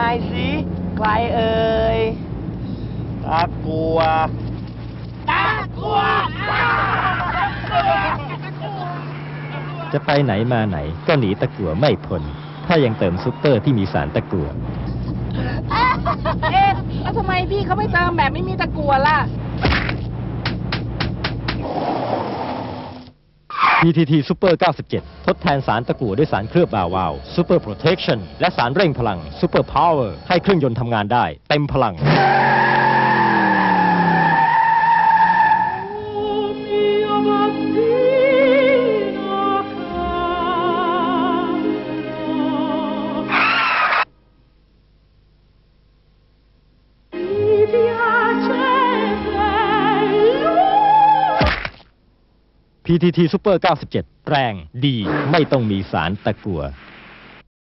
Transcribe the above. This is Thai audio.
ายสิใครเอ่ยตะกัวตะกัวจะไปไหนมาไหนก็หนีตะกั่วไม่พ้นถ้ายังเติมซุปเปอร์ที่มีสารตะกั่วแล้วทำไมพี่เขาไม่เติมแบบไม่มีตะกั่วล่ะ PTT Super 97 ทดแทนสารตะกั่วด้วยสารเคลือบบาวาว Super Protection และสารเร่งพลัง Super Power ให้เครื่องยนต์ทำงานได้เต็มพลัง PTT Super 97 แรงดีไม่ต้องมีสารตะกั่ว